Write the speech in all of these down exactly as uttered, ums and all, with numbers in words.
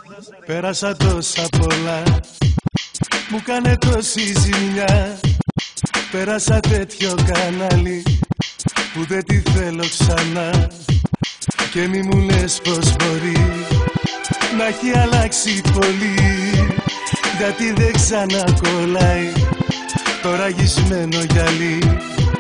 Πέρασα τόσα πολλά, μου κάνε τόση ζημιά. Πέρασα τέτοιο κανάλι που δεν τη θέλω ξανά. Και μη μου λες πως μπορεί να έχει αλλάξει πολύ, γιατί δεν ξανακολλάει το ραγισμένο γυαλί.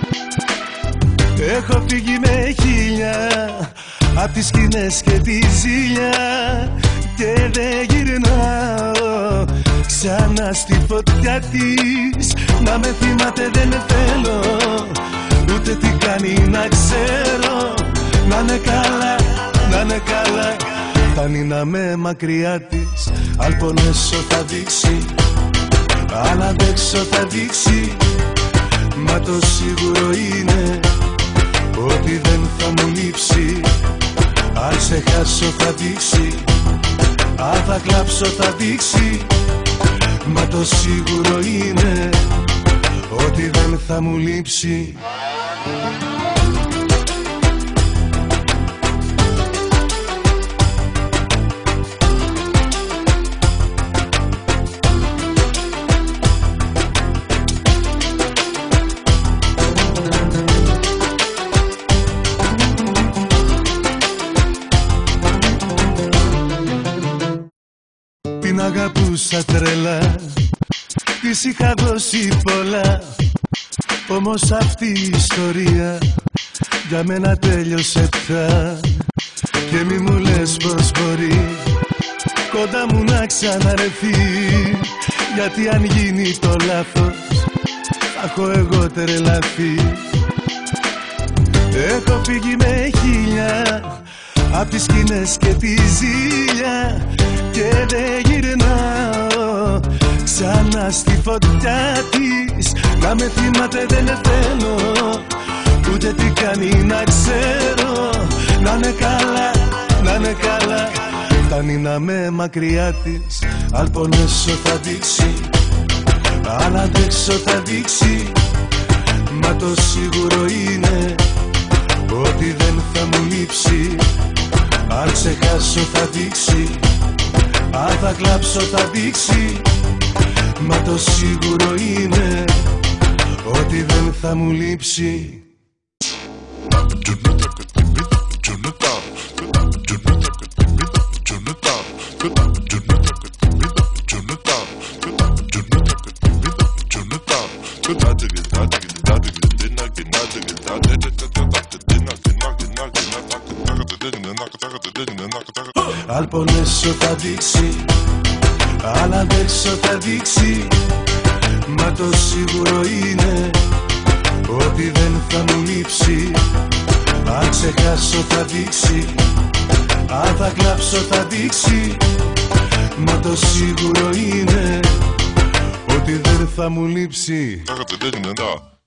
Έχω φύγει με χίλια απ' τις σκηνές και τη ζήλια και δεν γυρνάω ξανά στη φωτιά της. Να με θυμάται δεν θέλω, ούτε τι κάνει να ξέρω. Να είναι καλά, να είναι καλά, φτάνει να με μακριά της. Αν πονέσω θα δείξει, αν αντέξω θα δείξει. Μα το σίγουρο είναι ότι δεν θα μου λείψει. Αν σε χάσω θα δείξει, αν θα κλάψω θα δείξει. Μα το σίγουρο είναι ότι δεν θα μου λείψει. Την αγαπούσα τρελά, της είχα δώσει πολλά. Όμως αυτή η ιστορία για μένα τέλειωσε πια. Και μη μου λες πως μπορεί κοντά μου να ξαναρεθεί, γιατί αν γίνει το λάθος θα έχω εγώ τρελαθεί. Έχω φύγει με χίλια απ' τις σκηνές και τη ζήλια και δεν γυρνάω ξανά στη φωτιά της. Να με θυμάται δεν θέλω, ούτε τι κάνει να ξέρω. Να είναι καλά, να είναι καλά, φτάνει να με μακριά της. Αν πονέσω θα δείξει, αν αντέξω θα δείξει. Μα το σίγουρο είναι ότι δεν θα μου λείψει. Αν ξεχάσω θα δείξει, αν θα κλάψω θα δείξει. Μα το σίγουρο είναι ότι δεν θα μου λείψει. Αν πονέσω θα δείξει, αν αντέξω θα δείξει. Μα το σίγουρο είναι ότι δεν θα μου λείψει. Αν ξεχάσω θα δείξει, αν θα κλάψω θα δείξει. Μα το σίγουρο είναι ότι δεν θα μου λείψει.